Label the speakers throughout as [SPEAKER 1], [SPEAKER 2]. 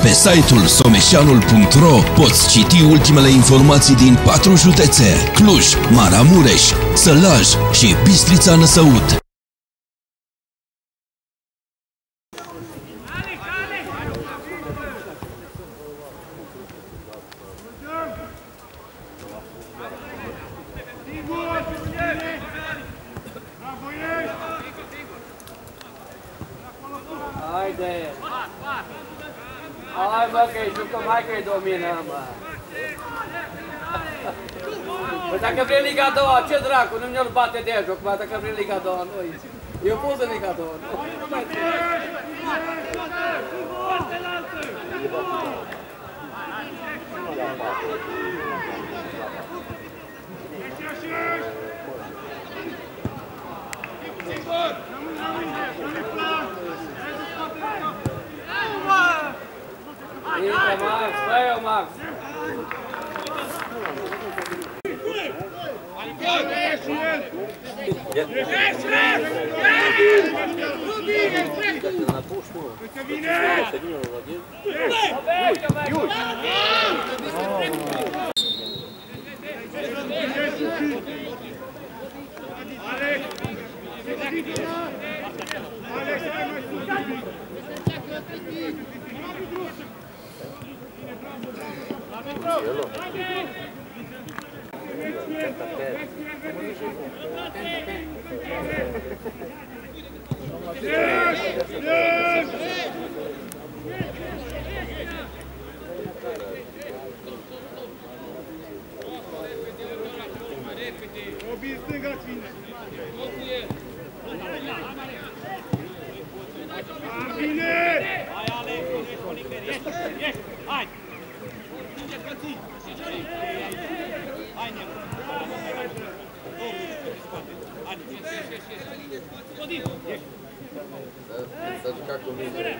[SPEAKER 1] Pe site-ul someșanul.ro poți citi ultimele informații din 4 județe: Cluj, Maramureș, Sălaj și Bistrița Năsăud.
[SPEAKER 2] Haide! Hai mă că-i jucăm, hai că-i dominăm, mă! Păi dacă vrei Liga 2, ce dracu, nu ne-l bate de joc, mă, dacă vrei Liga 2, noi. Eu pot în Liga 2, nu mai Intră, Max, fă-i-o, Max!
[SPEAKER 3] Robi, stânga-ți vine! Bine! Hai, Alex! Ești! Hai! Hai, Nelu!
[SPEAKER 4] S-a jucat cu mine.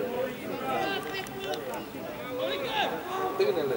[SPEAKER 4] Tânele!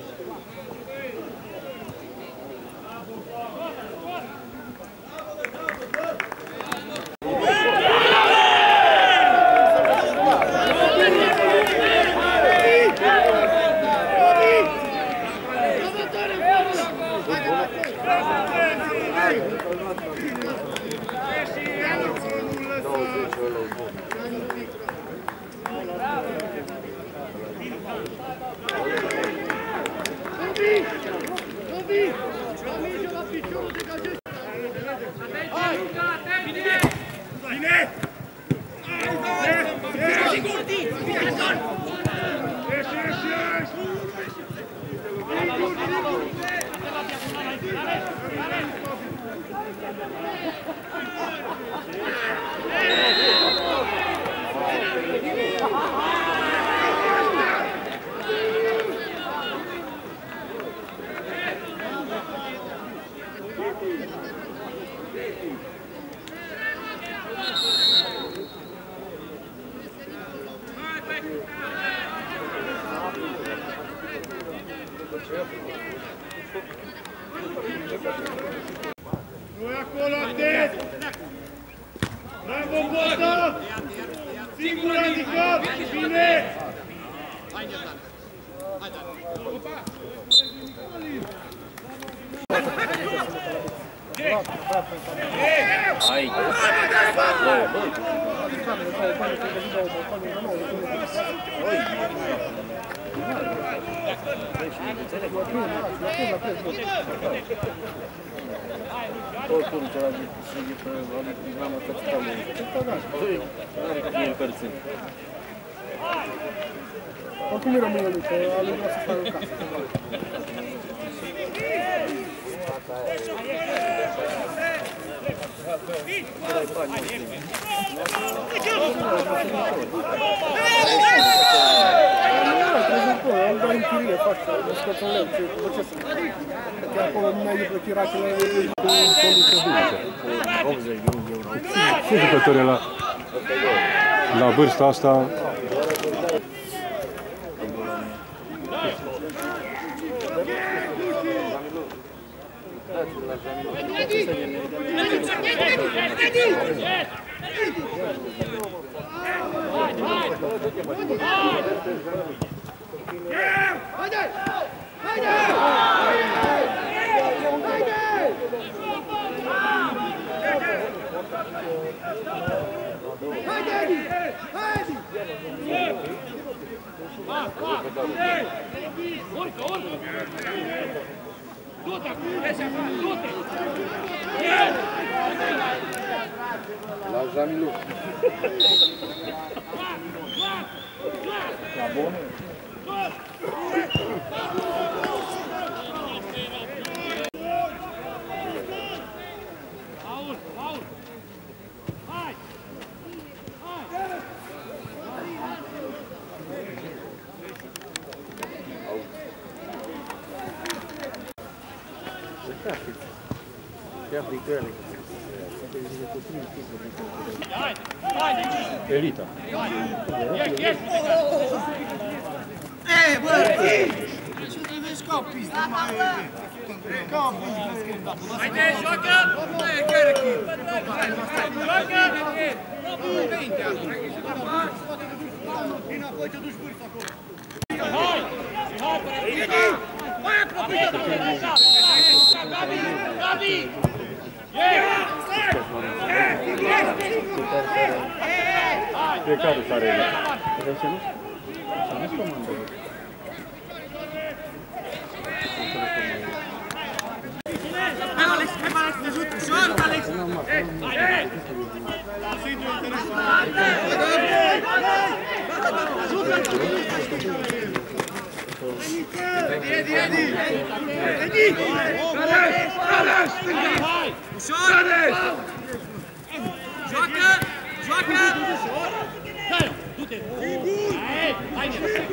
[SPEAKER 3] Nu-i acolo, atent! Bravo, Bota! Singur ridicat! Bine! Hai, Dan! Hai, Dan!
[SPEAKER 4] Hai! Oricum, celălalt e pe programă capitală. Nu e perțin.
[SPEAKER 5] Oricum îi rămâne lui, că lui vrea să facă casă. Am doar în chirie, fac să scoți un leu, după ce să... Că acolo nu mai e plătit ratele cu conduce dulce. 80 de euro. Ce jucători la vârsta asta?
[SPEAKER 3] Hai!
[SPEAKER 4] La Jamilu. La bună.
[SPEAKER 5] Elita.
[SPEAKER 3] Ce trebuie scopii? Haide, joacă! Înapoi te duci vârf acolo. Hai! Mai apropiat! Gabi!
[SPEAKER 5] Fiecare s-are elita. Așa să nu? Să nu-ți comandă.
[SPEAKER 3] Hai, Alex, te ajut! Ușor, Alex! Hai! Ușor! Joacă! Joacă! Hai! Du-te! Hai!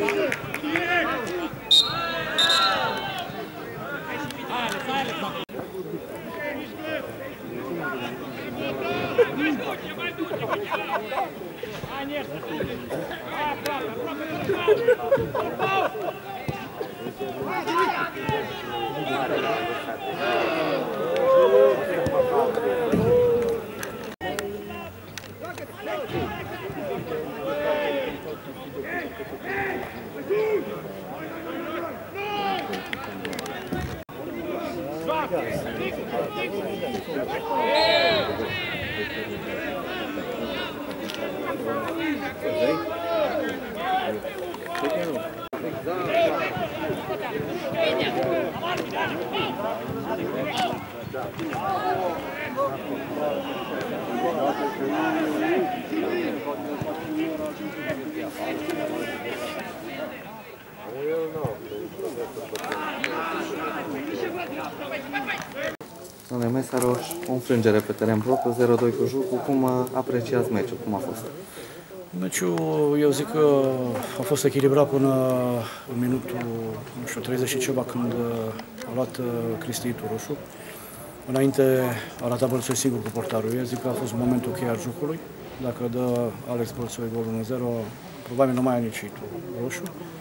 [SPEAKER 6] Domnule Mesaroș, o înfrângere pe teren propriu, 0-2 cu jucul. Cum apreciați meciul? Cum a fost?
[SPEAKER 7] Meciul, eu zic că a fost echilibrat până în minutul, 30 și ceva, când a luat Cristi roșu. Înainte a ratat Bălțoi singur cu portarul. Eu zic că a fost momentul cheie al jocului. Dacă dă Alex Bălțoi golul 1-0, probabil nu mai are nici roșu.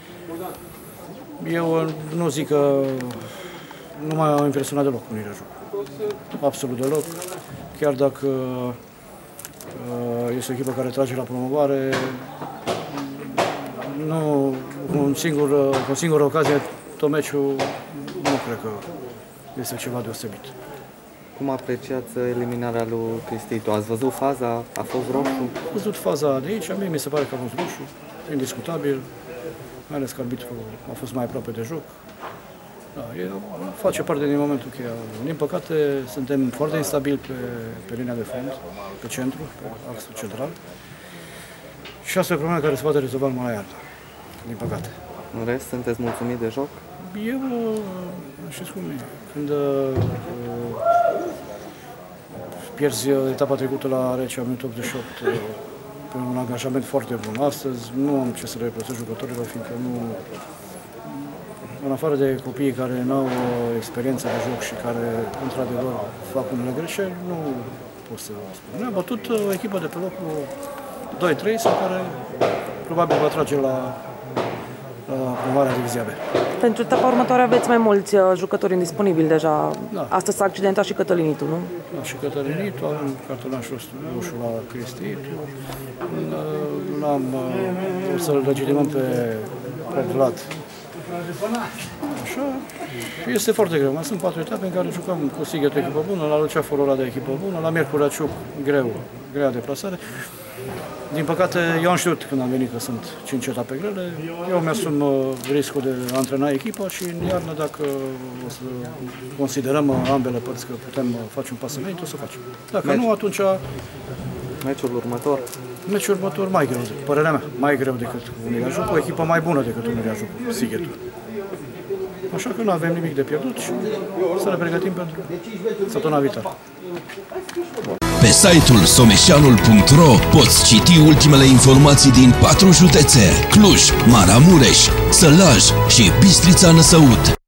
[SPEAKER 7] Eu nu zic că nu m-a impresionat deloc unirea jocului. Absolut deloc. Chiar dacă este o echipă care trage la promovare, nu, cu o singură ocazie, tot meciul, nu cred că este ceva deosebit.
[SPEAKER 6] Cum apreciați eliminarea lui Cristi? Ați văzut faza? A fost roșu?
[SPEAKER 7] Am văzut faza de aici, mie mi se pare că a fost roșu, indiscutabil, mai ales că arbitrul a fost mai aproape de joc. Da, face parte din momentul cheia. Din păcate, suntem foarte instabili pe linia de fond, pe centru, pe axul central. Și asta e o problemă care se poate rezolva numai la iarnă, din păcate.
[SPEAKER 6] În rest, sunteți mulțumit de joc?
[SPEAKER 7] Eu, știți cum e, când pierzi etapa trecută la Recea, în 88, pe un angajament foarte bun. Astăzi nu am ce să le reproșez jucătorilor, fiindcă nu... În afară de copiii care nu au experiență de joc și care, într-adevăr, fac unele greșeli, nu pot să spun. Ne-a bătut o echipă de pe locul 2-3, sau care probabil va trage la promovarea Divizia B.
[SPEAKER 8] Pentru etapa următoare aveți mai mulți jucători indisponibili deja. Da. Astăzi s-a accidentat și Cătălinitu, nu? Da,
[SPEAKER 7] și Cătălinitu, avem cartonaș roșu la Cristitu. O să-l legitimăm pe Vlad. Așa, este foarte greu. Mai sunt 4 etape în care jucăm cu Sighet o echipă bună, la Lucea Forora de echipă bună, la Miercurea Ciuc grea deplasare. Din păcate, eu am știut când am venit că sunt 5 etape grele. Eu mi-asum riscul de a antrena echipa și în iarnă, dacă o să considerăm ambele părți că putem face un pas înainte, o să facem. Dacă nu, atunci...
[SPEAKER 6] Meciul următor?
[SPEAKER 7] Meciul următor mai greu, părerea mea, mai greu decât Unirea Jucu, o echipă mai bună decât Unirea Jucu, Sighetul. Așa că nu avem nimic de pierdut și să ne pregătim pentru săptămâna viitoare.
[SPEAKER 1] Pe site-ul someșanul.ro poți citi ultimele informații din 4 județe: Cluj, Maramureș, Sălaj și Bistrița Năsăud.